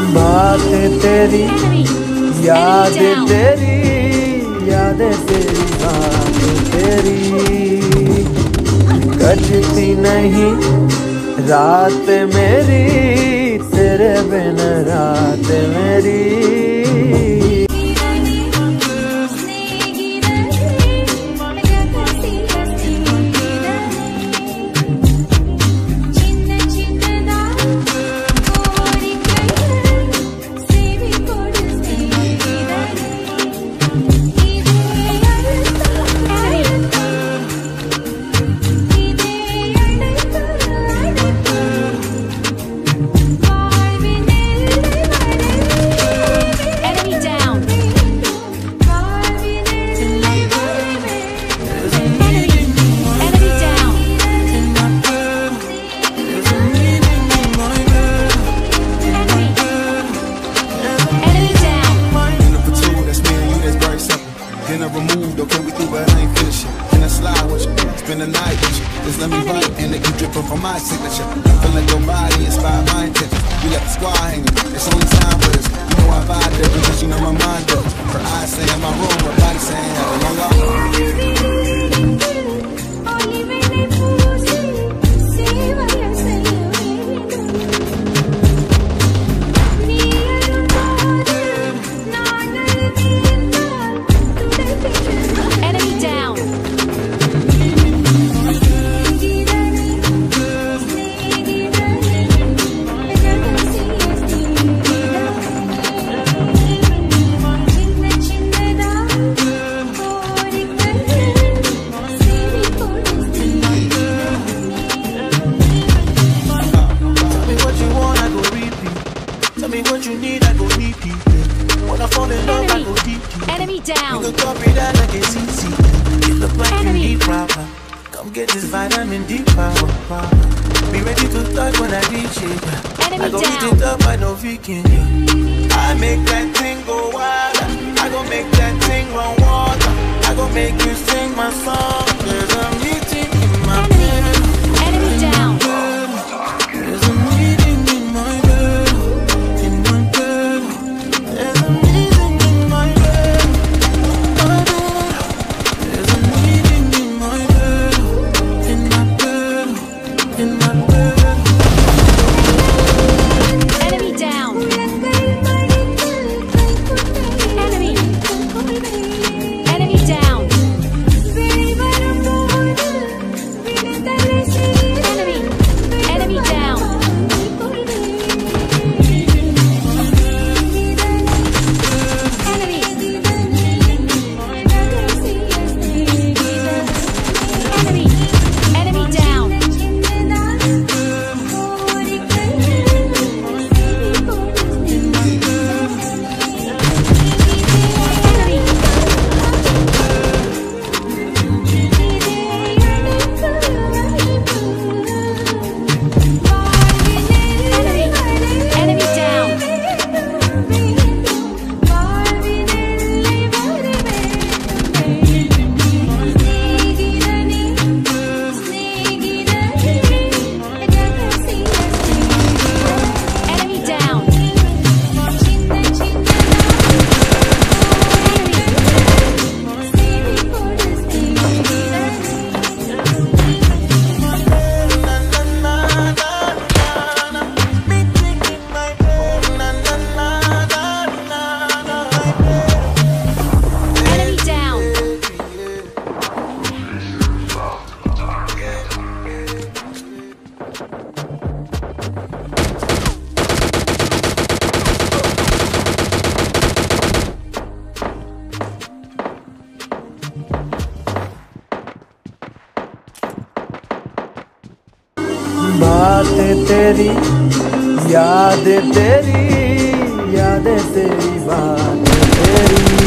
बातें तेरी, यादें तेरी, यादें तेरी, बातें तेरी कटती नहीं रात मेरी, तेरे बिन रात मेरी। Spend the night with you, just let me write and let you drippin' from my signature. Feel like your body inspired my intention. We left the squad hanging, it's only time for this. You know I vibe different, cause you know my mind different. Her eyes say in my room, her body saying hello. Enemy down. You can copy that like it's easy. You look like enemy. You need proper. Come get this vitamin D power. Be ready to touch when I reach it. Enemy I go down. eat it up, I know vegan. I make that thing go wild. I go make that thing run water. I go make you sing my song. There's a meeting in my bed. Enemy down. There's a meeting in my bed. In my bed. There's a meeting in my bed. There's a meeting in my bed. In my bed. In my bed. Enemy down. Enemy. Enemy down. Enemy. Enemy down. Enemy. Enemy. Enemy down. Enemy down. Enemy down. Enemy down. बातें तेरी, यादें तेरी, यादें तेरी, बातें तेरी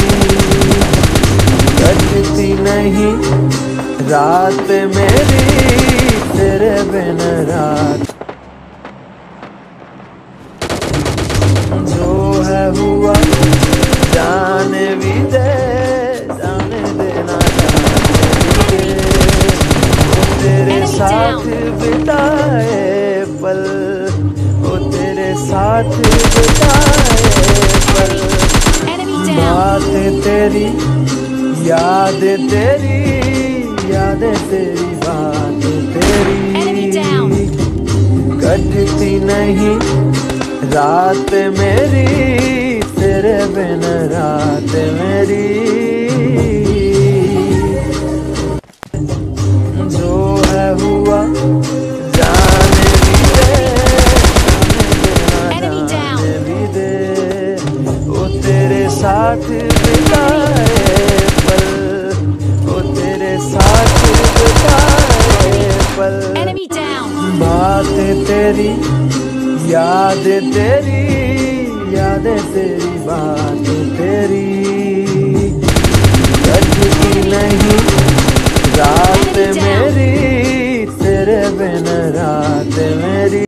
कटती नहीं रात मेरी, तेरे बिन रात। जो है हुआ जाने भी दे, जाने देना जाने दे। तेरे साथ बिताए पल, ओ तेरे साथ साथ बिताए पल, Enemy down. बातें तेरी, यादें तेरी, यादें तेरी, बातें Enemy down. तेरी कटती नहीं रात मेरी, तेरे बिन रात मेरी। जो है हुआ जाने भी दे, Enemy down. जाने भी दे, वो तेरे साथ बिताए पल, वो तेरे साथ बिताए पल, Enemy down. बातें तेरी, यादें तेरी, यादें तेरी, बातें तेरी कटती नहीं रात मेरी, तेरे बिन रात मेरी।